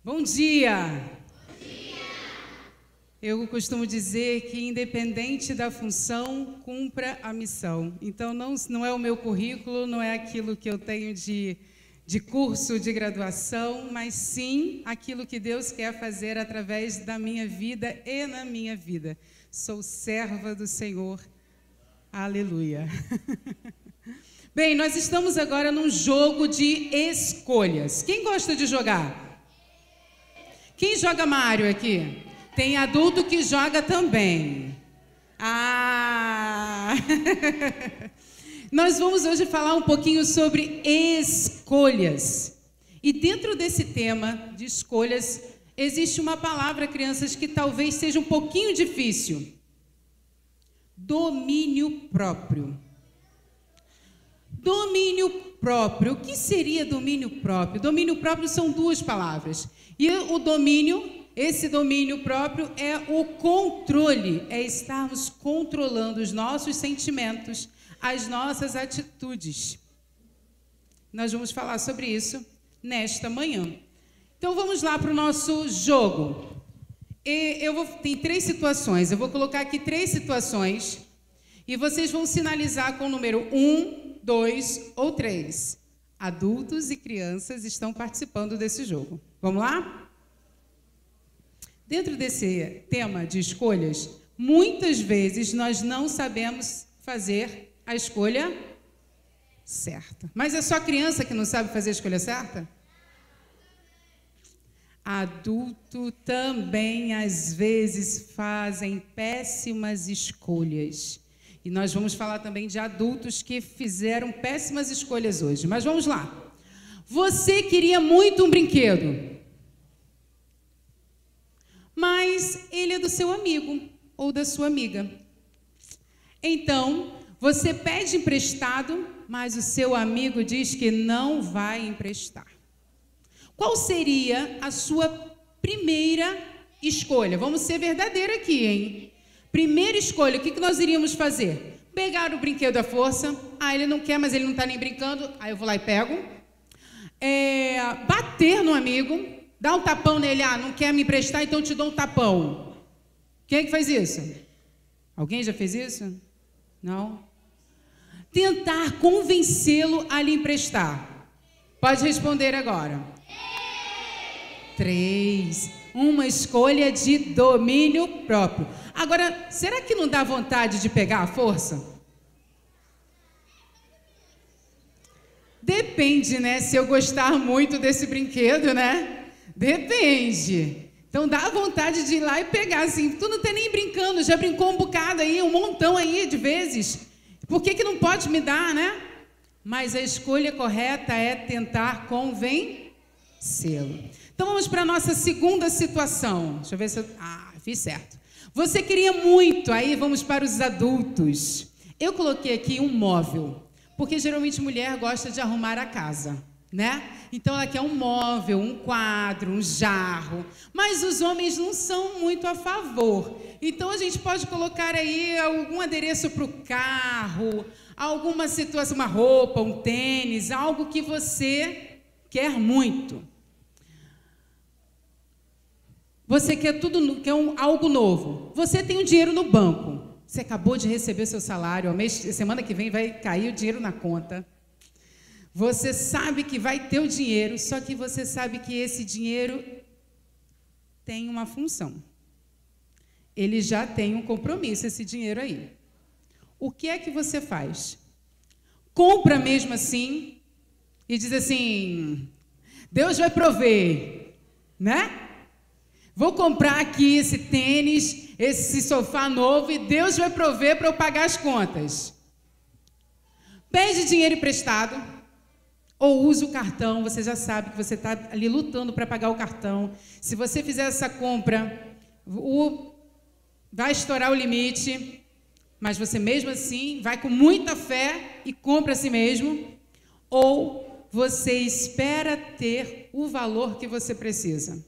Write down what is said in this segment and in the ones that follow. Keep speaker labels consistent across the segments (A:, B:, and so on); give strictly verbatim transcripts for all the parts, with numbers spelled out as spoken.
A: Bom dia! Bom dia! Eu costumo dizer que, independente da função, cumpra a missão. Então, não, não é o meu currículo, não é aquilo que eu tenho de, de curso, de graduação, mas sim aquilo que Deus quer fazer através da minha vida e na minha vida. Sou serva do Senhor. Aleluia! Bem, nós estamos agora num jogo de escolhas. Quem gosta de jogar? Quem joga Mario aqui? Tem adulto que joga também. Ah! Nós vamos hoje falar um pouquinho sobre escolhas. E dentro desse tema de escolhas, existe uma palavra, crianças, que talvez seja um pouquinho difícil. Domínio próprio. Domínio próprio. O que seria domínio próprio? Domínio próprio são duas palavras. E o domínio, esse domínio próprio é o controle, é estarmos controlando os nossos sentimentos, as nossas atitudes. Nós vamos falar sobre isso nesta manhã. Então vamos lá para o nosso jogo. E eu vou, tem três situações, eu vou colocar aqui três situações e vocês vão sinalizar com o número um, dois ou três. Adultos e crianças estão participando desse jogo. Vamos lá? Dentro desse tema de escolhas, muitas vezes nós não sabemos fazer a escolha certa. Mas é só criança que não sabe fazer a escolha certa? Adulto também, às vezes, fazem péssimas escolhas. E nós vamos falar também de adultos que fizeram péssimas escolhas hoje. Mas vamos lá. Você queria muito um brinquedo, mas ele é do seu amigo ou da sua amiga. Então, você pede emprestado, mas o seu amigo diz que não vai emprestar. Qual seria a sua primeira escolha? Vamos ser verdadeiro aqui, hein? Primeira escolha, o que nós iríamos fazer? Pegar o brinquedo à força. Ah, ele não quer, mas ele não está nem brincando. Aí eu vou lá e pego. É, bater no amigo. Dar um tapão nele. Ah, não quer me emprestar, então eu te dou um tapão. Quem é que faz isso? Alguém já fez isso? Não? Tentar convencê-lo a lhe emprestar. Pode responder agora. Três. Uma escolha de domínio próprio. Agora, será que não dá vontade de pegar a força? Depende, né? Se eu gostar muito desse brinquedo, né? Depende. Então dá vontade de ir lá e pegar, assim. Tu não tá nem brincando, já brincou um bocado aí, um montão aí de vezes. Por que que não pode me dar, né? Mas a escolha correta é tentar convencê-lo. Então vamos para a nossa segunda situação. Deixa eu ver se eu... Ah, fiz certo. Você queria muito, aí vamos para os adultos. Eu coloquei aqui um móvel, porque geralmente mulher gosta de arrumar a casa, né? Então ela quer um móvel, um quadro, um jarro, mas os homens não são muito a favor. Então a gente pode colocar aí algum adereço para o carro, alguma situação, uma roupa, um tênis, algo que você quer muito. Você quer tudo, quer um, algo novo. Você tem o dinheiro no banco. Você acabou de receber seu salário. Mês, semana que vem vai cair o dinheiro na conta. Você sabe que vai ter o dinheiro, só que você sabe que esse dinheiro tem uma função. Ele já tem um compromisso, esse dinheiro aí. O que é que você faz? Compra mesmo assim e diz assim, Deus vai prover, né? Vou comprar aqui esse tênis, esse sofá novo e Deus vai prover para eu pagar as contas. Pede dinheiro emprestado ou usa o cartão. Você já sabe que você está ali lutando para pagar o cartão. Se você fizer essa compra, o, vai estourar o limite, mas você mesmo assim vai com muita fé e compra a si mesmo. Ou você espera ter o valor que você precisa.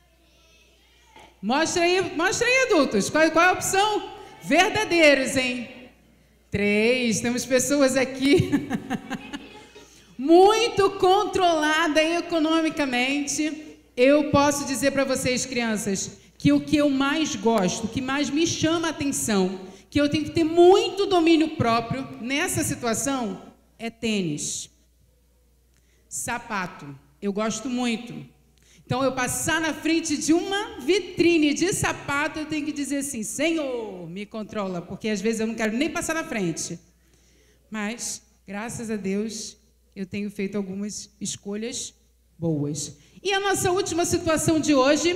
A: Mostra aí, mostra aí, adultos. Qual, qual é a opção? Verdadeiros, hein? Três. Temos pessoas aqui muito controladas economicamente Eu posso dizer para vocês, crianças, que o que eu mais gosto, o que mais me chama a atenção, que eu tenho que ter muito domínio próprio nessa situação, é tênis. Sapato, eu gosto muito. Então, eu passar na frente de uma vitrine de sapato, eu tenho que dizer assim, Senhor, me controla, porque às vezes eu não quero nem passar na frente. Mas, graças a Deus, eu tenho feito algumas escolhas boas. E a nossa última situação de hoje,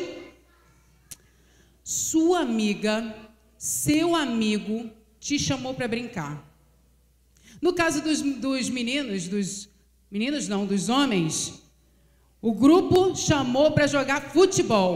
A: sua amiga, seu amigo te chamou para brincar. No caso dos, dos meninos, dos meninos não, dos homens, o grupo chamou para jogar futebol.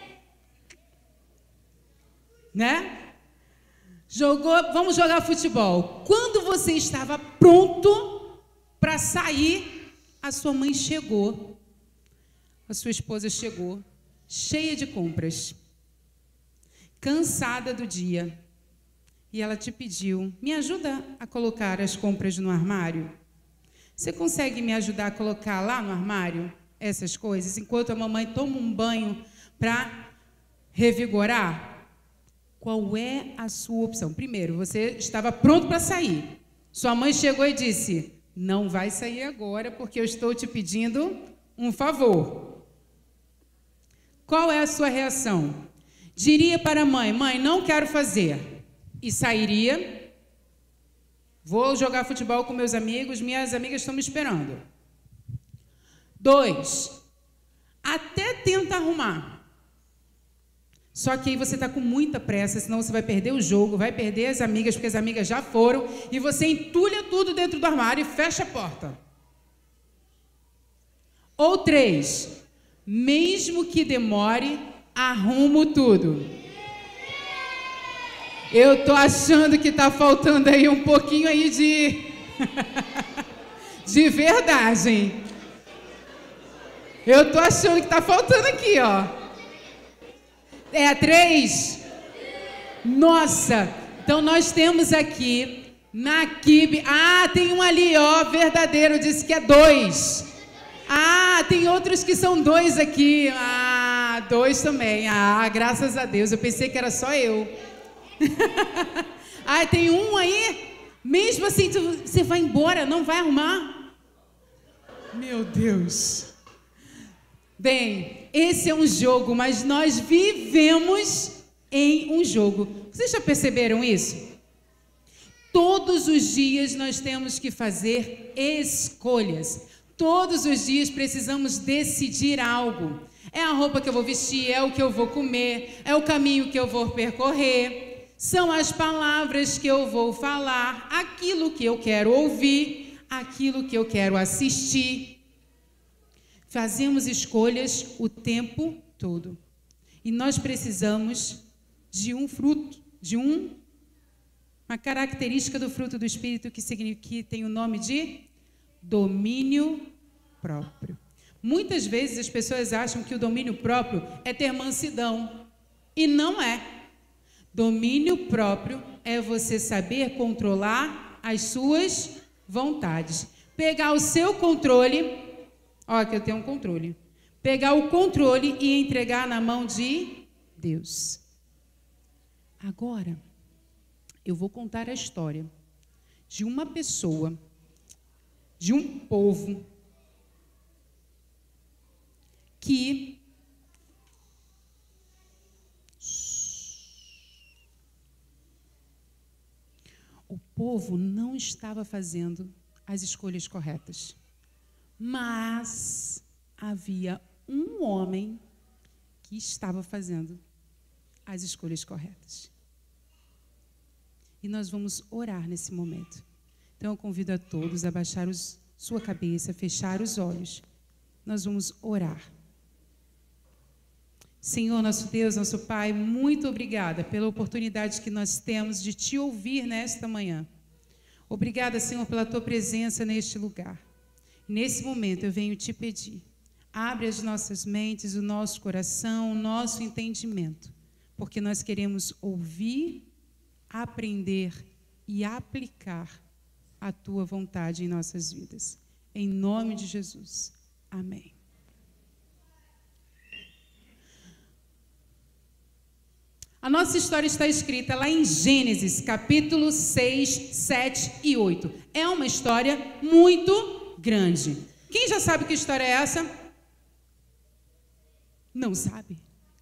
A: Né? Jogou, vamos jogar futebol. Quando você estava pronto para sair, a sua mãe chegou. A sua esposa chegou, cheia de compras, cansada do dia. E ela te pediu, me ajuda a colocar as compras no armário? Você consegue me ajudar a colocar lá no armário essas coisas, enquanto a mamãe toma um banho para revigorar? Qual é a sua opção? Primeiro, você estava pronto para sair. Sua mãe chegou e disse, não vai sair agora, porque eu estou te pedindo um favor. Qual é a sua reação? Diria para a mãe, mãe, não quero fazer. E sairia. Vou jogar futebol com meus amigos, minhas amigas estão me esperando. Dois, até tenta arrumar. Só que aí você está com muita pressa, senão você vai perder o jogo, vai perder as amigas, porque as amigas já foram, e você entulha tudo dentro do armário e fecha a porta. Ou três, mesmo que demore, arrumo tudo. Eu tô achando que tá faltando aí um pouquinho aí de de verdade, hein? Eu tô achando que tá faltando aqui, ó. É a três? Nossa! Então nós temos aqui na Kibe. Ah, tem um ali, ó, verdadeiro, disse que é dois. Ah, tem outros que são dois aqui. Ah, dois também. Ah, graças a Deus. Eu pensei que era só eu. Ah, tem um aí. Mesmo assim, tu, você vai embora, não vai arrumar? Meu Deus. Bem, esse é um jogo, mas nós vivemos em um jogo. Vocês já perceberam isso? Todos os dias nós temos que fazer escolhas. Todos os dias precisamos decidir algo. É a roupa que eu vou vestir, é o que eu vou comer, é o caminho que eu vou percorrer, são as palavras que eu vou falar, aquilo que eu quero ouvir, aquilo que eu quero assistir. Fazemos escolhas o tempo todo. E nós precisamos de um fruto, de um, uma característica do fruto do Espírito que, significa, que tem o nome de domínio próprio. Muitas vezes as pessoas acham que o domínio próprio é ter mansidão. E não é. Domínio próprio é você saber controlar as suas vontades. Pegar o seu controle, ó, que eu tenho um controle. Pegar o controle e entregar na mão de Deus. Agora, eu vou contar a história de uma pessoa, de um povo que o povo não estava fazendo as escolhas corretas, mas havia um homem que estava fazendo as escolhas corretas. E nós vamos orar nesse momento. Então eu convido a todos a baixar os, sua cabeça, fechar os olhos. Nós vamos orar. Senhor, nosso Deus, nosso Pai, muito obrigada pela oportunidade que nós temos de te ouvir nesta manhã. Obrigada, Senhor, pela tua presença neste lugar. Nesse momento eu venho te pedir, abre as nossas mentes, o nosso coração, o nosso entendimento, porque nós queremos ouvir, aprender e aplicar a tua vontade em nossas vidas. Em nome de Jesus. Amém. A nossa história está escrita lá em Gênesis, capítulo seis, sete e oito. É uma história muito grande. Quem já sabe que história é essa? Não sabe?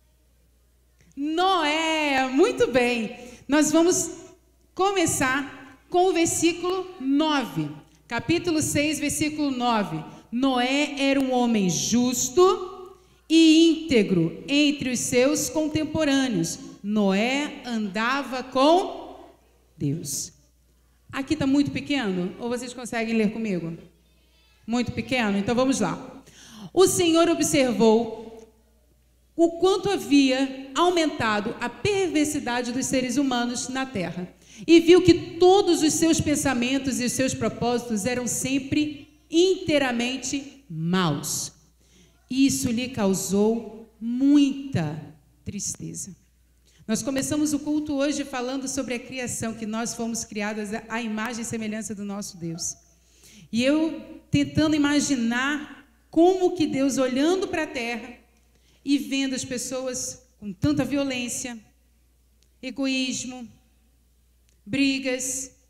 A: Noé, muito bem. Nós vamos começar com o versículo nove. Capítulo seis, versículo nove. Noé era um homem justo e íntegro entre os seus contemporâneos. Noé andava com Deus. Aqui está muito pequeno? Ou vocês conseguem ler comigo? Muito pequeno? Então vamos lá. O Senhor observou o quanto havia aumentado a perversidade dos seres humanos na terra e viu que todos os seus pensamentos e os seus propósitos eram sempre inteiramente maus. Isso lhe causou muita tristeza. Nós começamos o culto hoje falando sobre a criação, que nós fomos criadas à imagem e semelhança do nosso Deus. E eu tentando imaginar como que Deus, olhando para a terra e vendo as pessoas com tanta violência, egoísmo, brigas,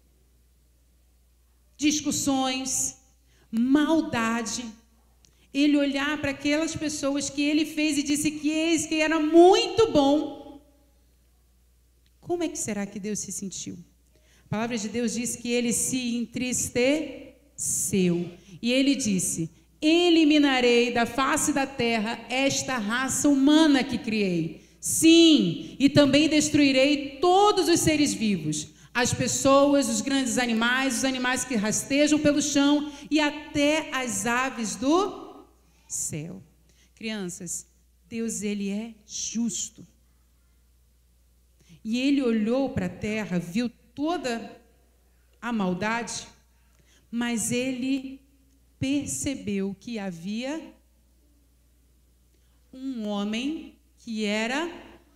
A: discussões, maldade, ele olhar para aquelas pessoas que ele fez e disse que eis que era muito bom. Como é que será que Deus se sentiu? A palavra de Deus diz que ele se entristeceu. E ele disse: eliminarei da face da terra esta raça humana que criei. Sim, e também destruirei todos os seres vivos, as pessoas, os grandes animais, os animais que rastejam pelo chão e até as aves do céu. Crianças, Deus, ele é justo. E ele olhou para a terra, viu toda a maldade, mas ele percebeu que havia um homem que era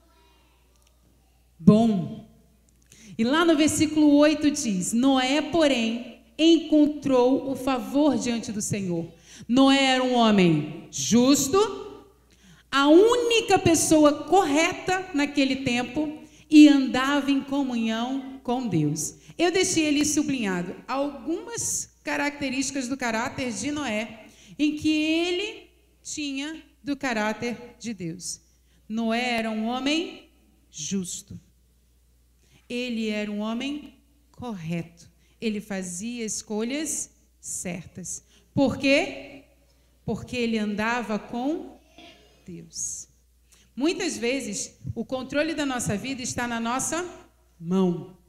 A: bom. E lá no versículo oito diz: Noé, porém, encontrou o favor diante do Senhor. Noé era um homem justo, a única pessoa correta naquele tempo, e andava em comunhão com Deus. Eu deixei ali sublinhado algumas características do caráter de Noé, em que ele tinha do caráter de Deus. Noé era um homem justo. Ele era um homem correto. Ele fazia escolhas certas. Por quê? Porque ele andava com Deus. Muitas vezes, o controle da nossa vida está na nossa mão.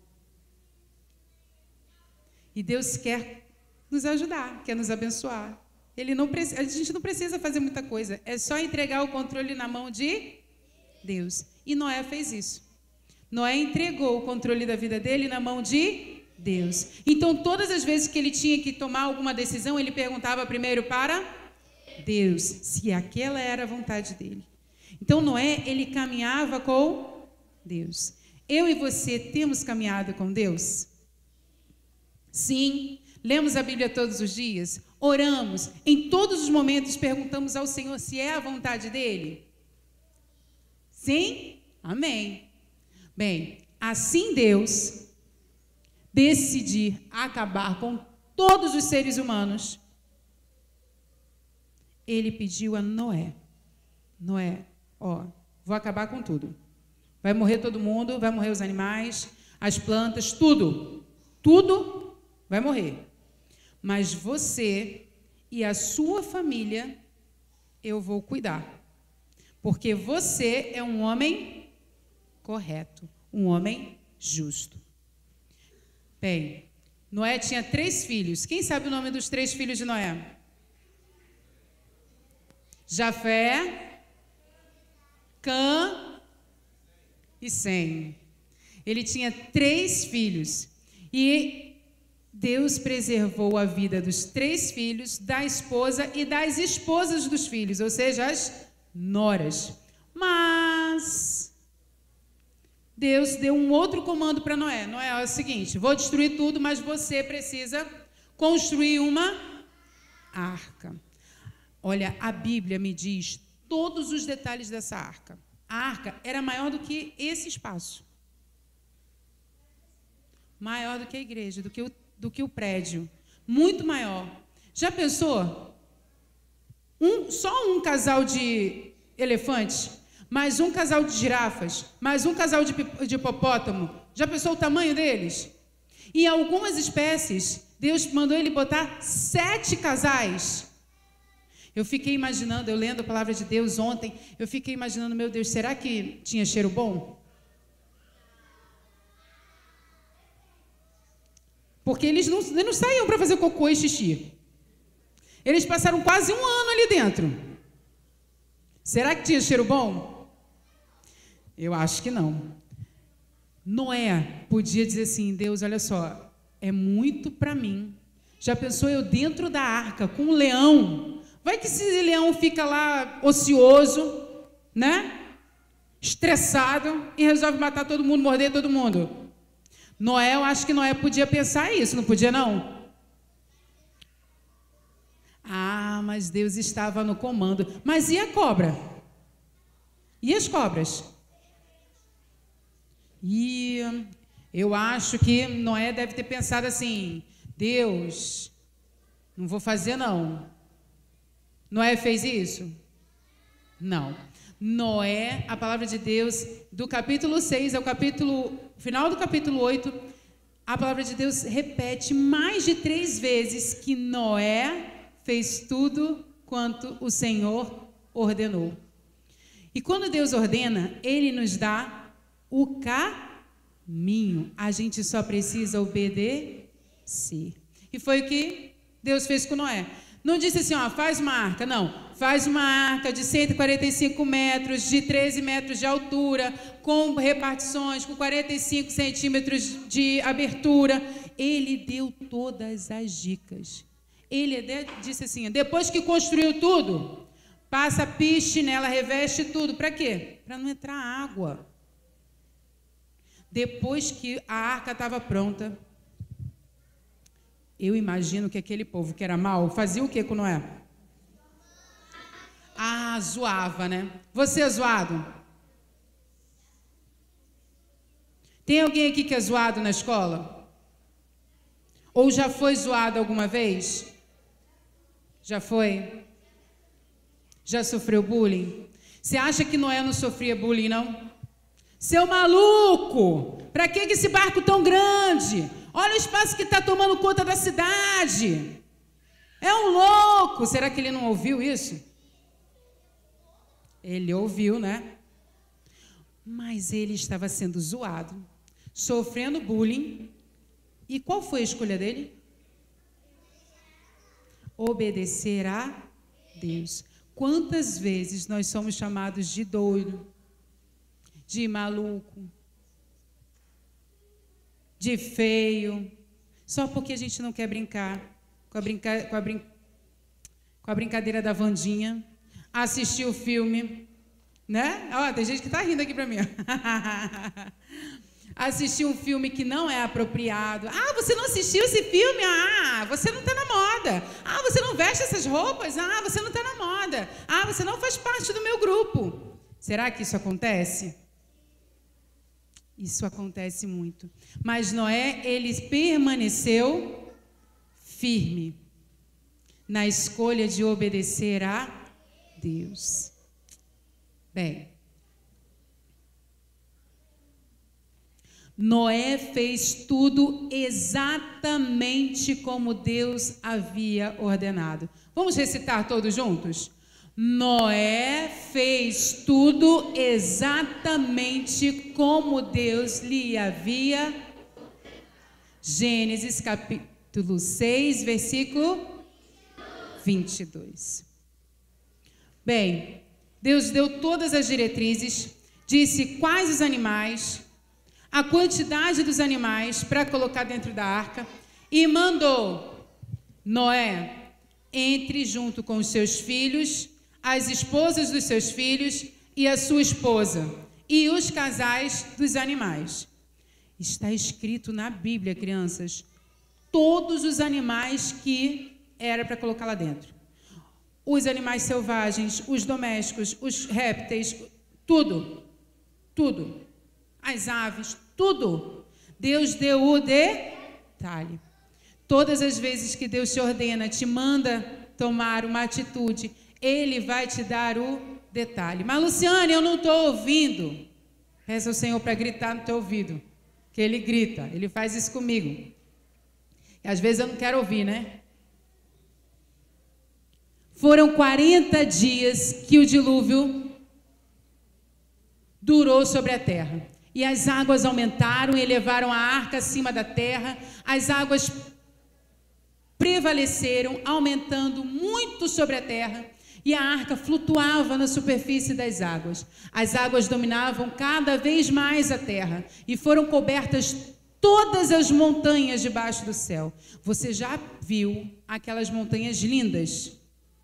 A: E Deus quer nos ajudar, quer nos abençoar. Ele não precisa, a gente não precisa fazer muita coisa, é só entregar o controle na mão de Deus. E Noé fez isso. Noé entregou o controle da vida dele na mão de Deus. Então, todas as vezes que ele tinha que tomar alguma decisão, ele perguntava primeiro para Deus, se aquela era a vontade dele. Então, Noé, ele caminhava com Deus. Eu e você temos caminhado com Deus? Sim. Lemos a Bíblia todos os dias? Oramos. Em todos os momentos perguntamos ao Senhor se é a vontade dele? Sim? Amém. Bem, assim Deus decidir acabar com todos os seres humanos, ele pediu a Noé: Noé, ó, vou acabar com tudo. Vai morrer todo mundo, vai morrer os animais, as plantas, tudo. Tudo vai morrer. Mas você e a sua família eu vou cuidar. Porque você é um homem correto, um homem justo. Bem, Noé tinha três filhos. Quem sabe o nome dos três filhos de Noé? Jafé, Cã e Sem. Ele tinha três filhos. E Deus preservou a vida dos três filhos, da esposa e das esposas dos filhos, ou seja, as noras. Mas Deus deu um outro comando para Noé. Noé, é o seguinte: vou destruir tudo, mas você precisa construir uma arca. Olha, a Bíblia me diz todos os detalhes dessa arca. A arca era maior do que esse espaço. Maior do que a igreja, do que o, do que o prédio. Muito maior. Já pensou? Um, só um casal de elefantes, mais um casal de girafas, mais um casal de, de hipopótamo. Já pensou o tamanho deles? E algumas espécies, Deus mandou ele botar sete casais. Eu fiquei imaginando, eu lendo a palavra de Deus ontem, eu fiquei imaginando, meu Deus, será que tinha cheiro bom? Porque eles não, eles não saíam para fazer cocô e xixi. Eles passaram quase um ano ali dentro. Será que tinha cheiro bom? Eu acho que não. Noé podia dizer assim, Deus, olha só, é muito para mim. Já pensou eu dentro da arca com um leão? Vai que esse leão fica lá ocioso, né? Estressado e resolve matar todo mundo, morder todo mundo. Noé, eu acho que Noé podia pensar isso, não podia não? Ah, mas Deus estava no comando. Mas e a cobra? E as cobras? E eu acho que Noé deve ter pensado assim, Deus, não vou fazer não. Noé fez isso? Não. Noé, a palavra de Deus, do capítulo seis ao capítulo, final do capítulo oito, a palavra de Deus repete mais de três vezes que Noé fez tudo quanto o Senhor ordenou. E quando Deus ordena, Ele nos dá o caminho. A gente só precisa obedecer. E foi o que Deus fez com Noé. Não disse assim, ó, faz uma arca, não. Faz uma arca de cento e quarenta e cinco metros, de treze metros de altura, com repartições, com quarenta e cinco centímetros de abertura. Ele deu todas as dicas. Ele disse assim, depois que construiu tudo, passa piche nela, reveste tudo. Para quê? Para não entrar água. Depois que a arca estava pronta, eu imagino que aquele povo que era mau fazia o que com Noé? Ah, zoava, né? Você é zoado? Tem alguém aqui que é zoado na escola? Ou já foi zoado alguma vez? Já foi? Já sofreu bullying? Você acha que Noé não sofria bullying, não? Seu maluco! Para que esse barco tão grande? Olha o espaço que está tomando conta da cidade. É um louco. Será que ele não ouviu isso? Ele ouviu, né? Mas ele estava sendo zoado, sofrendo bullying. E qual foi a escolha dele? Obedecer a Deus. Quantas vezes nós somos chamados de doido, de maluco, de feio, só porque a gente não quer brincar com a, brinca, com a, brin, com a brincadeira da Wandinha, assistir o filme, né? Ó, tem gente que tá rindo aqui para mim. Assistir um filme que não é apropriado. Ah, você não assistiu esse filme? Ah, você não está na moda. Ah, você não veste essas roupas? Ah, você não está na moda. Ah, você não faz parte do meu grupo. Será que isso acontece? Isso acontece muito. Mas Noé, ele permaneceu firme na escolha de obedecer a Deus. Bem, Noé fez tudo exatamente como Deus havia ordenado. Vamos recitar todos juntos? Noé fez tudo exatamente como Deus lhe havia. Gênesis capítulo seis, versículo vinte e dois. Bem, Deus deu todas as diretrizes, disse quais os animais, a quantidade dos animais para colocar dentro da arca e mandou Noé entre junto com os seus filhos, as esposas dos seus filhos e a sua esposa e os casais dos animais. Está escrito na Bíblia, crianças, todos os animais que era para colocar lá dentro. Os animais selvagens, os domésticos, os répteis, tudo. tudo. As aves, tudo. Deus deu o detalhe. Todas as vezes que Deus te ordena, te manda tomar uma atitude, Ele vai te dar o detalhe. Mas, Luciane, eu não estou ouvindo. Peça ao Senhor para gritar no teu ouvido. Que Ele grita. Ele faz isso comigo. E às vezes eu não quero ouvir, né? Foram quarenta dias que o dilúvio durou sobre a terra. E as águas aumentaram e levaram a arca acima da terra. As águas prevaleceram, aumentando muito sobre a terra, e a arca flutuava na superfície das águas. As águas dominavam cada vez mais a terra, e foram cobertas todas as montanhas debaixo do céu. Você já viu aquelas montanhas lindas?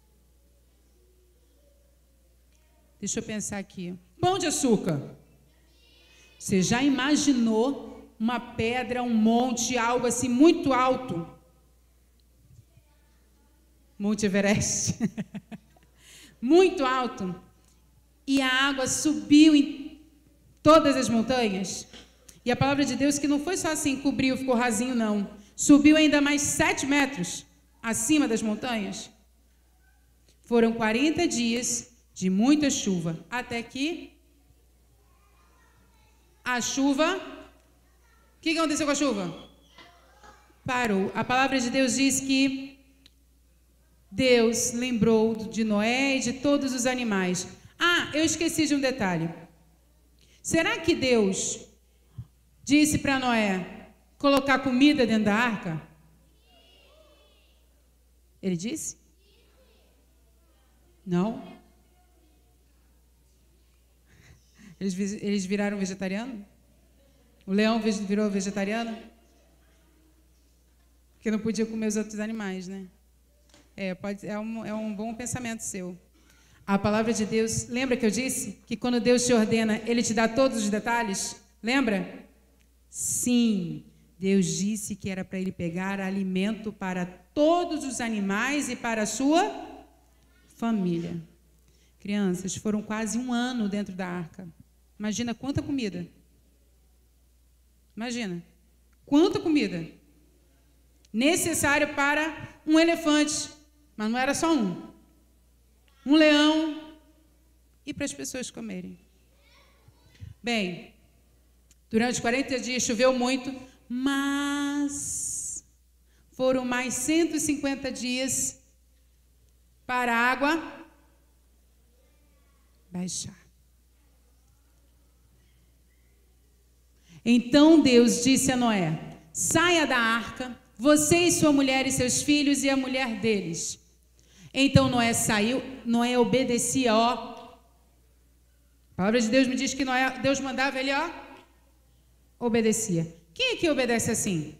A: Deixa eu pensar aqui. Pão de açúcar. Você já imaginou uma pedra, um monte, algo assim muito alto? Monte Everest. Muito alto. E a água subiu em todas as montanhas. E a palavra de Deus que não foi só assim, cobriu, ficou rasinho, não. Subiu ainda mais sete metros acima das montanhas. Foram quarenta dias de muita chuva. Até que a chuva... O que aconteceu com a chuva? Parou. A palavra de Deus diz que Deus lembrou de Noé e de todos os animais. Ah, eu esqueci de um detalhe. Será que Deus disse para Noé colocar comida dentro da arca? Ele disse? Não. Eles, eles viraram vegetariano? O leão virou vegetariano? Porque não podia comer os outros animais, né? É, pode, é, um, é um bom pensamento seu. A palavra de Deus, lembra que eu disse que quando Deus te ordena, Ele te dá todos os detalhes? Lembra? Sim, Deus disse que era para Ele pegar alimento para todos os animais e para a sua família. Crianças, foram quase um ano dentro da arca. Imagina quanta comida. Imagina, quanta comida. Necessário para um elefante. Mas não era só um. Um leão e para as pessoas comerem. Bem, durante quarenta dias choveu muito, mas foram mais cento e cinquenta dias para a água baixar. Então Deus disse a Noé: saia da arca, você e sua mulher e seus filhos e a mulher deles. Então Noé saiu, Noé obedecia, ó. A palavra de Deus me diz que Noé, Deus mandava ele, ó, obedecia. Quem é que obedece assim?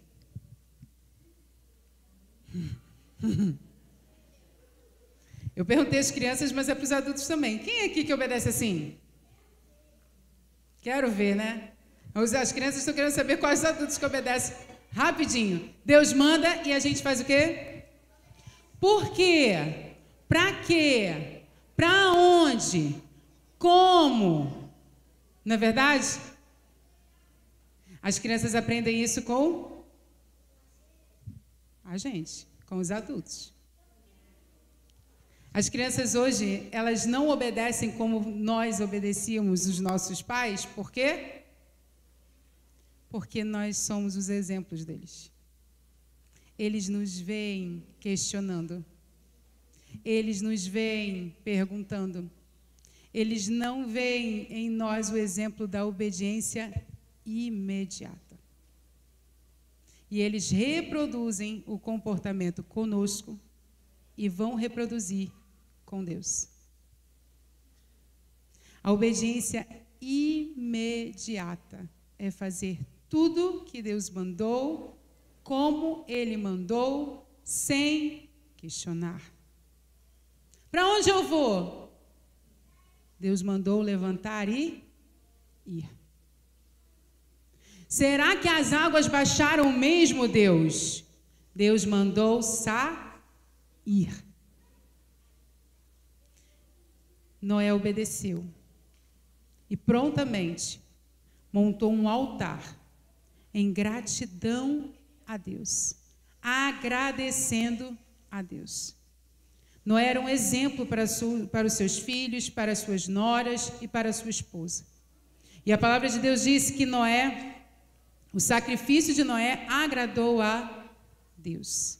A: Eu perguntei às crianças, mas é para os adultos também. Quem é aqui que obedece assim? Quero ver, né? As crianças estão querendo saber quais adultos que obedecem. Rapidinho. Deus manda e a gente faz o quê? Por quê? Para quê? Para onde? Como? Não é verdade? As crianças aprendem isso com a gente, com os adultos. As crianças hoje, elas não obedecem como nós obedecíamos os nossos pais. Por quê? Porque nós somos os exemplos deles. Eles nos veem questionando. Eles nos veem perguntando. Eles não veem em nós o exemplo da obediência imediata. E eles reproduzem o comportamento conosco e vão reproduzir com Deus. A obediência imediata é fazer tudo que Deus mandou, como Ele mandou, sem questionar. Para onde eu vou? Deus mandou levantar e ir. Será que as águas baixaram mesmo, Deus? Deus mandou sair. Noé obedeceu. E prontamente montou um altar em gratidão a Deus, agradecendo a Deus. Noé era um exemplo para, su, para os seus filhos, para as suas noras e para a sua esposa. E a palavra de Deus diz que Noé, o sacrifício de Noé agradou a Deus.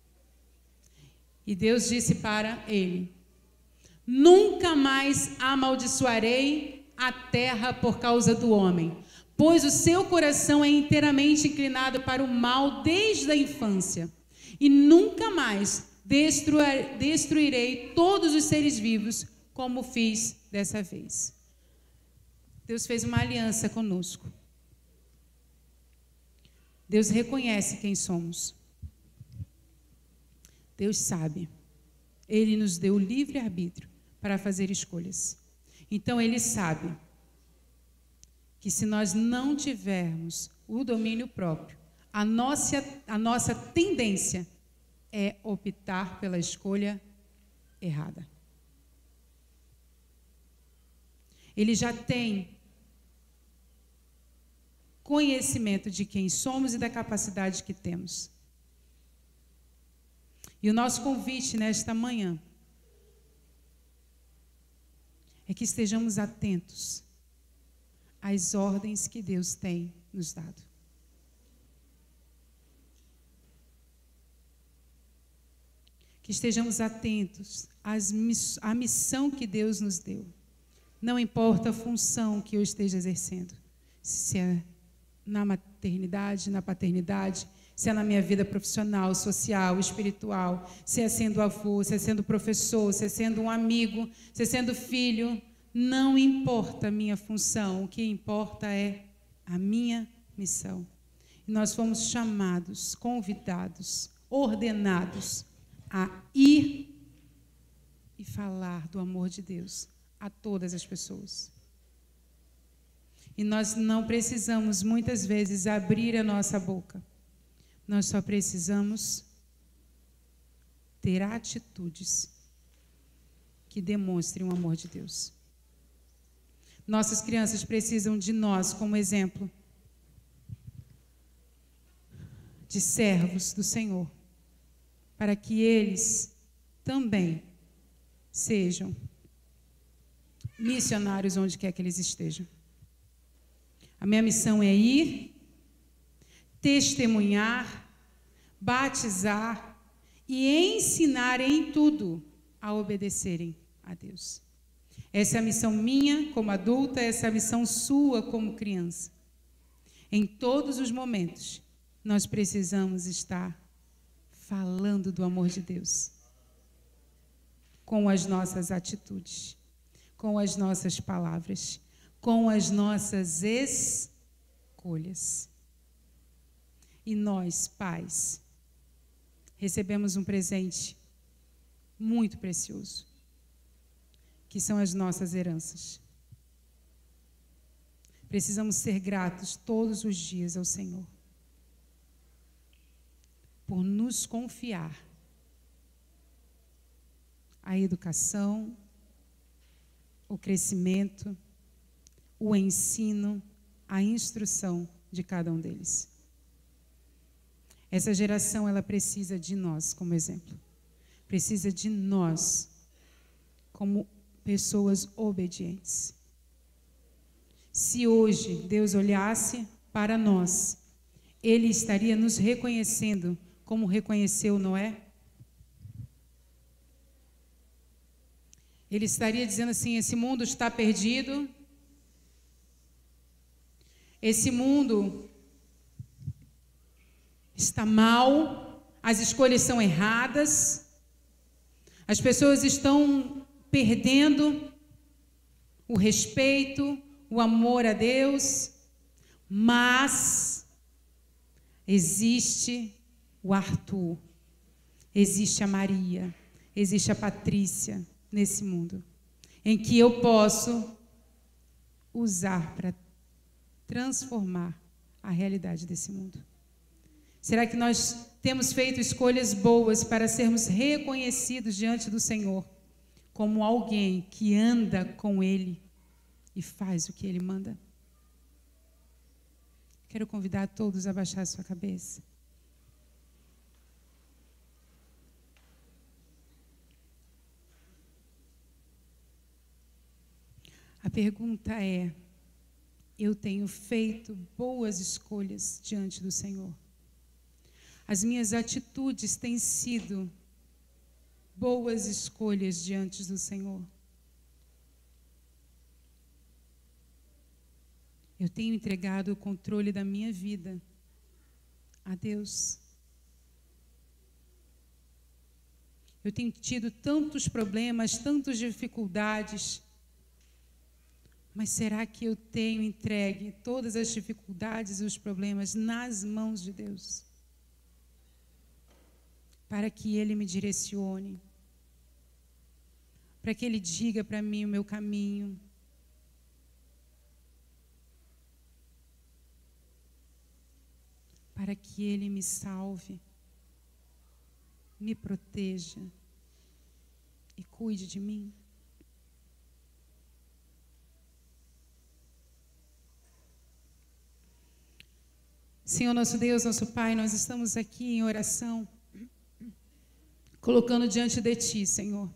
A: E Deus disse para ele: nunca mais amaldiçoarei a terra por causa do homem, pois o seu coração é inteiramente inclinado para o mal desde a infância, e nunca mais destruirei todos os seres vivos como fiz dessa vez. Deus fez uma aliança conosco. Deus reconhece quem somos. Deus sabe. Ele nos deu livre-arbítrio para fazer escolhas. Então, Ele sabe que se nós não tivermos o domínio próprio, a nossa, a nossa tendência é optar pela escolha errada. Ele já tem conhecimento de quem somos e da capacidade que temos. E o nosso convite nesta manhã é que estejamos atentos às ordens que Deus tem nos dado. Que estejamos atentos às, à missão que Deus nos deu. Não importa a função que eu esteja exercendo, se é na maternidade, na paternidade, se é na minha vida profissional, social, espiritual, se é sendo avô, se é sendo professor, se é sendo um amigo, se é sendo filho, não importa a minha função, o que importa é a minha missão. E nós fomos chamados, convidados, ordenados a ir e falar do amor de Deus a todas as pessoas. E nós não precisamos, muitas vezes, abrir a nossa boca. Nós só precisamos ter atitudes que demonstrem o amor de Deus. Nossas crianças precisam de nós como exemplo de servos do Senhor, para que eles também sejam missionários onde quer que eles estejam. A minha missão é ir, testemunhar, batizar e ensinar em tudo a obedecerem a Deus. Essa é a missão minha como adulta, essa é a missão sua como criança. Em todos os momentos, nós precisamos estar falando do amor de Deus, com as nossas atitudes, com as nossas palavras, com as nossas escolhas. E nós, pais, recebemos um presente muito precioso, que são as nossas heranças. Precisamos ser gratos todos os dias ao Senhor por nos confiar a educação, o crescimento, o ensino, a instrução de cada um deles. Essa geração, ela precisa de nós como exemplo. Precisa de nós como pessoas obedientes. Se hoje Deus olhasse para nós, Ele estaria nos reconhecendo como reconheceu Noé? Ele estaria dizendo assim: esse mundo está perdido, esse mundo está mal, as escolhas são erradas, as pessoas estão perdendo o respeito, o amor a Deus, mas existe o Arthur, existe a Maria, existe a Patrícia nesse mundo, em que eu posso usar para transformar a realidade desse mundo. Será que nós temos feito escolhas boas para sermos reconhecidos diante do Senhor como alguém que anda com Ele e faz o que Ele manda? Quero convidar todos a baixar a sua cabeça. A pergunta é: eu tenho feito boas escolhas diante do Senhor? As minhas atitudes têm sido boas escolhas diante do Senhor? Eu tenho entregado o controle da minha vida a Deus? Eu tenho tido tantos problemas, tantas dificuldades, mas será que eu tenho entregue todas as dificuldades e os problemas nas mãos de Deus? Para que Ele me direcione, para que Ele diga para mim o meu caminho, para que Ele me salve, me proteja e cuide de mim. Senhor nosso Deus, nosso Pai, nós estamos aqui em oração, colocando diante de Ti, Senhor,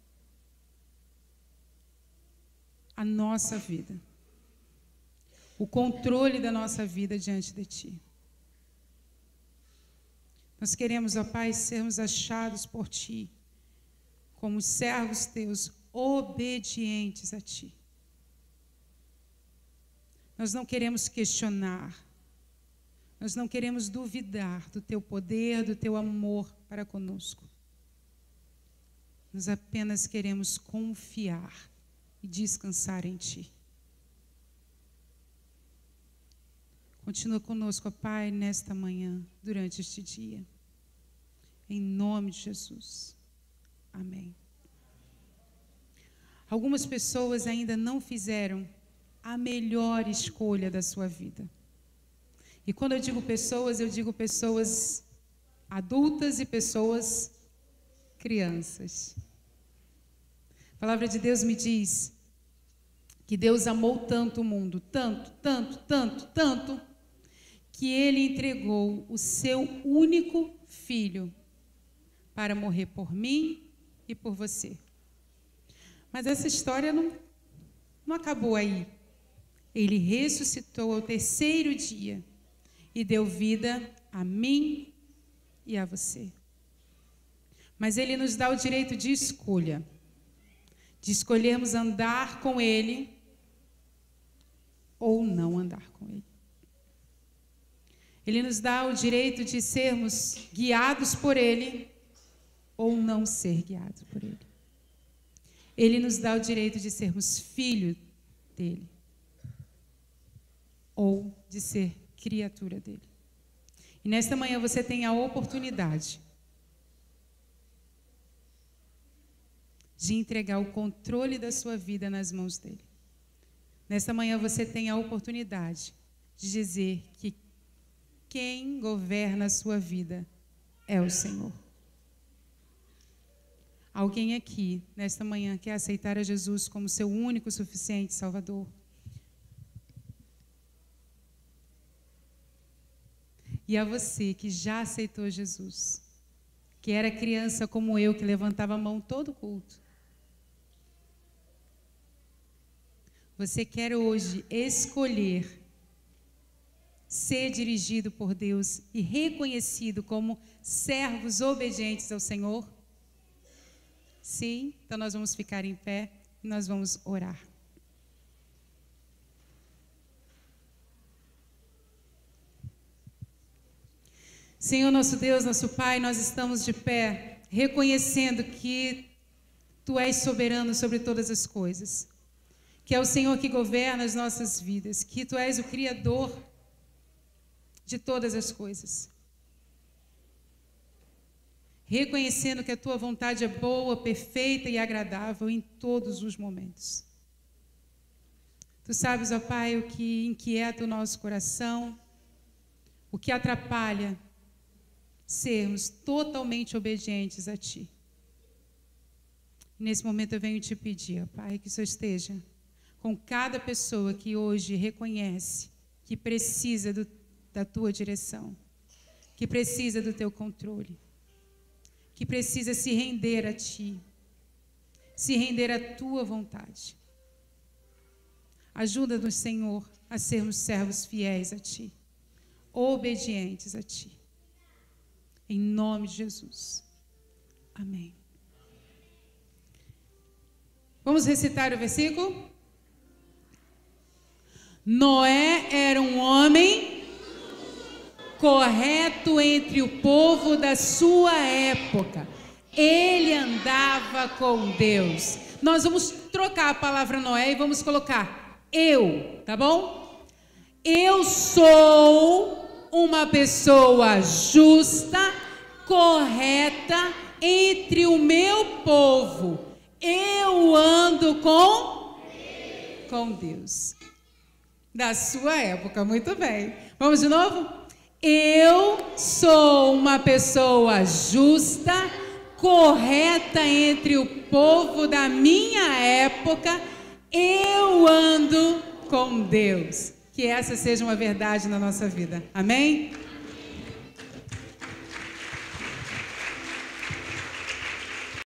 A: a nossa vida, o controle da nossa vida diante de Ti. Nós queremos, ó Pai, sermos achados por Ti, como servos Teus, obedientes a Ti. Nós não queremos questionar, nós não queremos duvidar do Teu poder, do Teu amor para conosco. Nós apenas queremos confiar e descansar em Ti. Continua conosco, ó Pai, nesta manhã, durante este dia. Em nome de Jesus. Amém. Algumas pessoas ainda não fizeram a melhor escolha da sua vida. E quando eu digo pessoas, eu digo pessoas adultas e pessoas crianças. A palavra de Deus me diz que Deus amou tanto o mundo, tanto, tanto, tanto, tanto, que Ele entregou o seu único filho para morrer por mim e por você. Mas essa história não, não acabou aí. Ele ressuscitou ao terceiro dia e deu vida a mim e a você. Mas Ele nos dá o direito de escolha, de escolhermos andar com Ele ou não andar com Ele. Ele nos dá o direito de sermos guiados por Ele ou não ser guiados por Ele. Ele nos dá o direito de sermos filhos dEle ou de ser criatura dEle. E nesta manhã você tem a oportunidade de entregar o controle da sua vida nas mãos dEle. Nesta manhã você tem a oportunidade de dizer que quem governa a sua vida é o Senhor. Alguém aqui, nesta manhã, quer aceitar a Jesus como seu único, suficiente Salvador? E a você que já aceitou Jesus, que era criança como eu, que levantava a mão todo culto. Você quer hoje escolher ser dirigido por Deus e reconhecido como servos obedientes ao Senhor? Sim, então nós vamos ficar em pé e nós vamos orar. Senhor nosso Deus, nosso Pai, nós estamos de pé, reconhecendo que Tu és soberano sobre todas as coisas, que é o Senhor que governa as nossas vidas, que Tu és o Criador de todas as coisas. Reconhecendo que a Tua vontade é boa, perfeita e agradável em todos os momentos. Tu sabes, ó Pai, o que inquieta o nosso coração, o que atrapalha sermos totalmente obedientes a Ti. Nesse momento eu venho te pedir, ó Pai, que o Senhor esteja com cada pessoa que hoje reconhece que precisa do da tua direção, que precisa do teu controle, que precisa se render a ti, se render à tua vontade. Ajuda-nos, Senhor, a sermos servos fiéis a ti, obedientes a ti. Em nome de Jesus. Amém. Vamos recitar o versículo? Noé era um homem correto entre o povo da sua época. Ele andava com Deus. Nós vamos trocar a palavra Noé e vamos colocar eu, tá bom? Eu sou uma pessoa justa, correta entre o meu povo. Eu ando com com Deus. Da sua época, muito bem. Vamos de novo? Eu sou uma pessoa justa, correta entre o povo da minha época. Eu ando com Deus. Que essa seja uma verdade na nossa vida. Amém?